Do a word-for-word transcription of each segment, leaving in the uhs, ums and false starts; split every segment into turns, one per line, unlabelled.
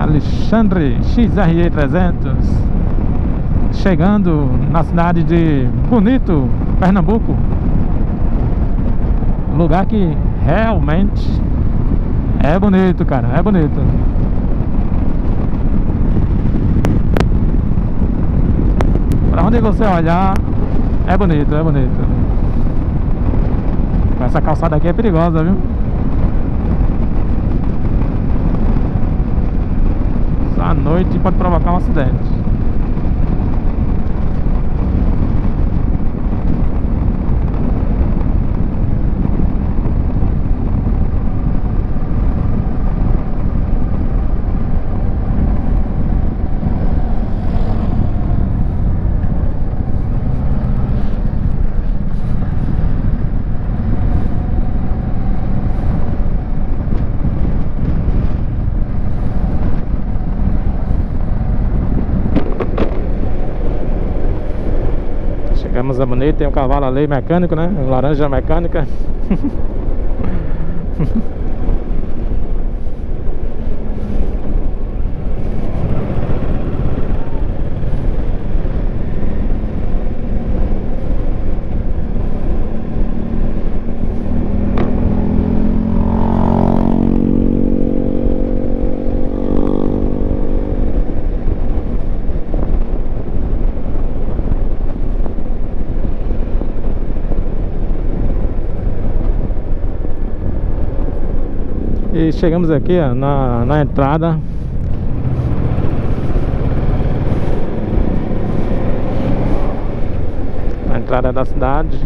Alexandre X R E trezentos, chegando na cidade de Bonito, Pernambuco. Lugar que realmente é bonito, cara, é bonito. Pra onde você olhar, é bonito, é bonito. Essa calçada aqui é perigosa, viu? Só à noite pode provocar um acidente. Chegamos a Bonito, tem um cavalo ali mecânico, né? Laranja mecânica. E chegamos aqui, ó, na, na entrada. Na entrada da cidade.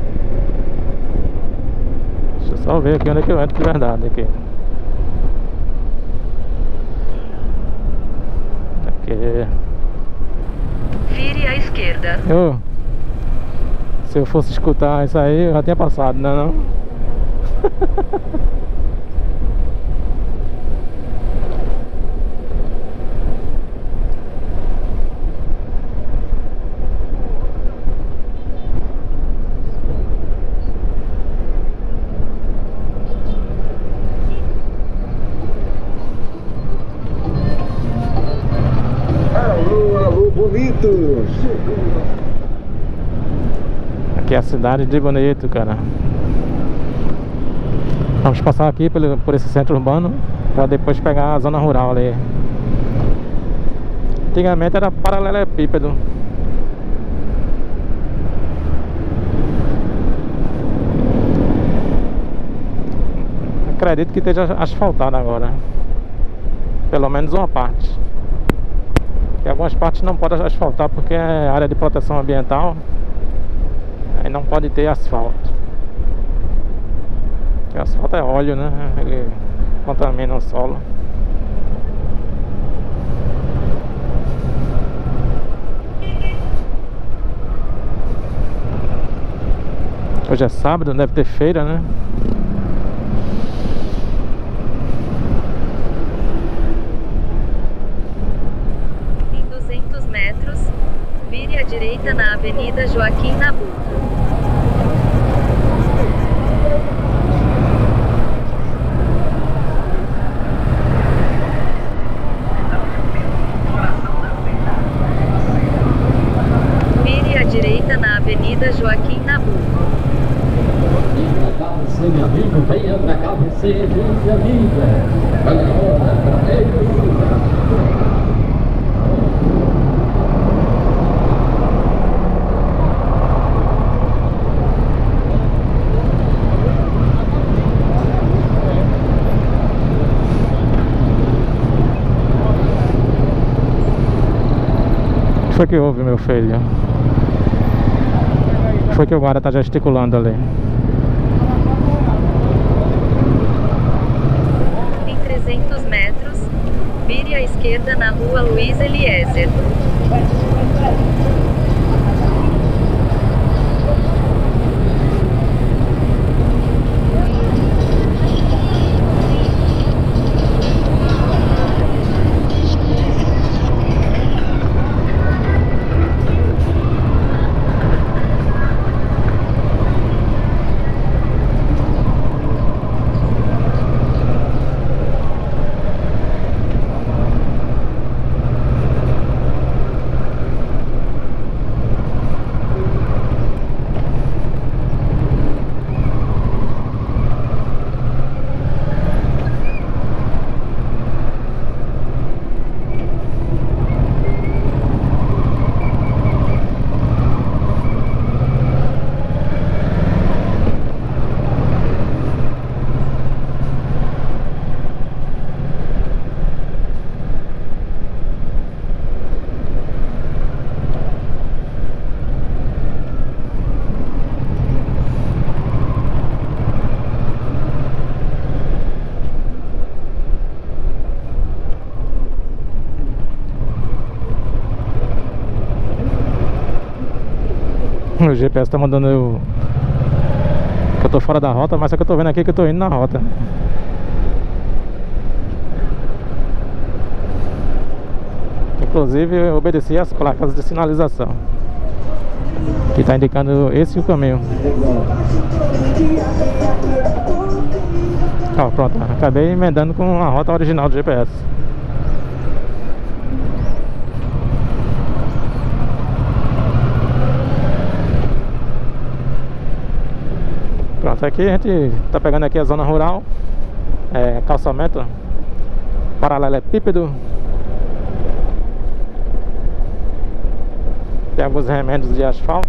Deixa eu só ver aqui onde é que eu entro de verdade aqui. Aqui.
Vire à esquerda.
Eu, se eu fosse escutar isso aí, eu já tinha passado, não é não?
Bonito.
Aqui é a cidade de Bonito, cara. Vamos passar aqui por, por esse centro urbano para depois pegar a zona rural ali. Antigamente era paralelepípedo. Acredito que esteja asfaltado agora. Pelo menos uma parte. Porque algumas partes não podem asfaltar porque é área de proteção ambiental. Aí não pode ter asfalto. Porque asfalto é óleo, né? Ele contamina o solo. Hoje é sábado, deve ter feira, né?
Vire à direita na Avenida Joaquim Nabuco. Vire à direita na Avenida Joaquim Nabuco.
Vem pra cá você, meu amigo, venha pra cá você, minha amiga. Olha a hora, pra ele.
O que foi que houve, meu filho? O que foi que o guarda tá gesticulando ali?
Em trezentos metros, vire à esquerda na rua Luiz Eliezer.
O G P S tá mandando eu que eu tô fora da rota, mas só que eu tô vendo aqui que eu tô indo na rota. Inclusive eu obedeci as placas de sinalização que tá indicando esse o caminho. Ó, pronto, acabei emendando com a rota original do G P S. Pronto, aqui a gente tá pegando aqui a zona rural, é, calçamento paralelepípedo. Tem alguns remendos de asfalto.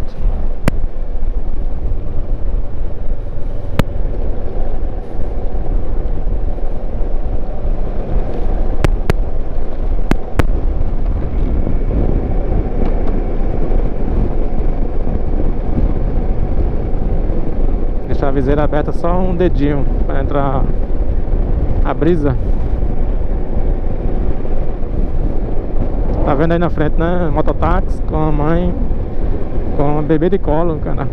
Deixar a viseira aberta só um dedinho para entrar a brisa. Tá vendo aí na frente, né? Mototáxi com a mãe, com a bebê de colo, cara.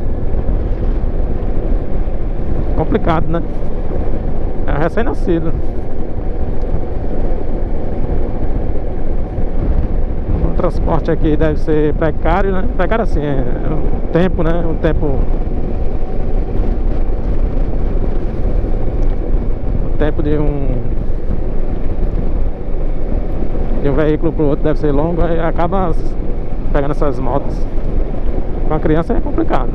Complicado, né? É recém-nascido. O transporte aqui deve ser precário, né? Precário assim, é o tempo, né? O tempo... O tempo de um... de um veículo para o outro deve ser longo, e acaba pegando essas motos. Com a criança é complicado.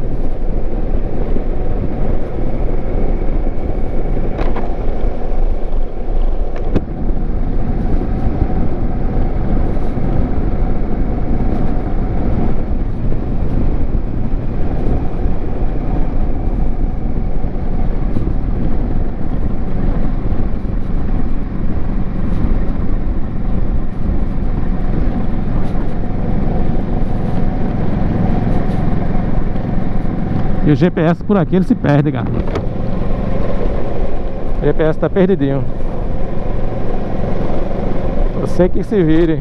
E o G P S por aqui ele se perde, cara. O G P S tá perdidinho. Você que se vire.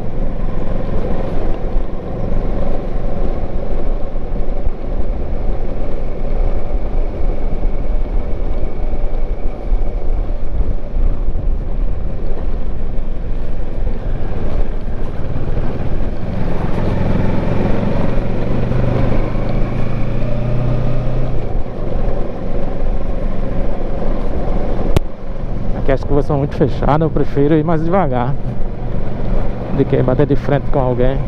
Aqui as curvas são muito fechadas, eu prefiro ir mais devagar do que bater de frente com alguém.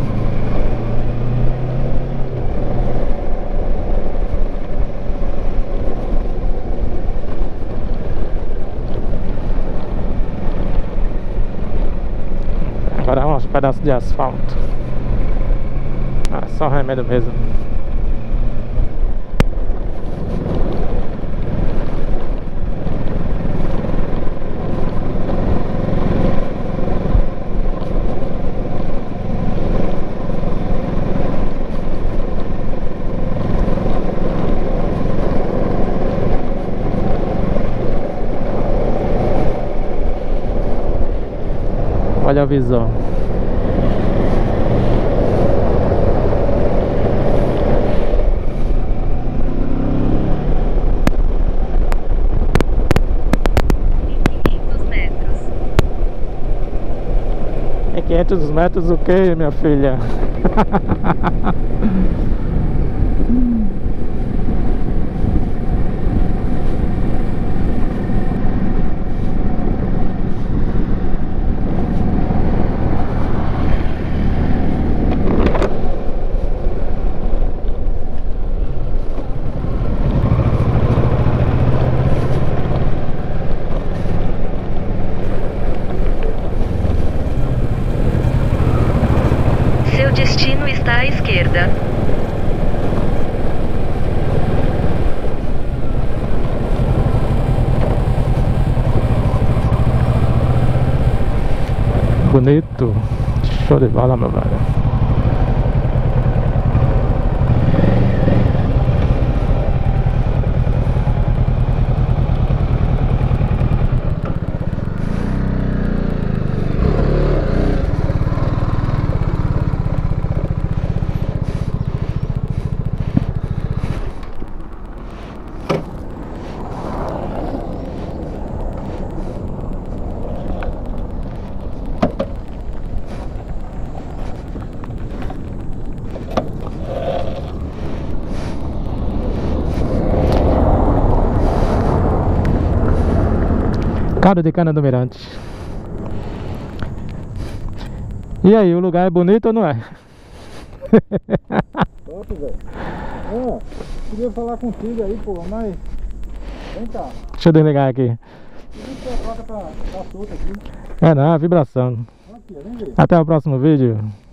Agora é uns pedaços de asfalto. Ah, só remédio mesmo. Olha a visão.
quinhentos metros.
Em quinhentos metros o que, minha filha?
Seu destino está à esquerda.
Bonito. Show de bola, meu velho. Caldo de cana do Mirante. E aí, o lugar é bonito ou não é?
Top, velho. Ó, queria falar contigo aí, pô, mas... Vem cá.
Deixa eu desligar aqui.
Por que a placa tá, tá solta aqui?
É não, é vibração.
Aqui, vem ver.
Até o próximo vídeo.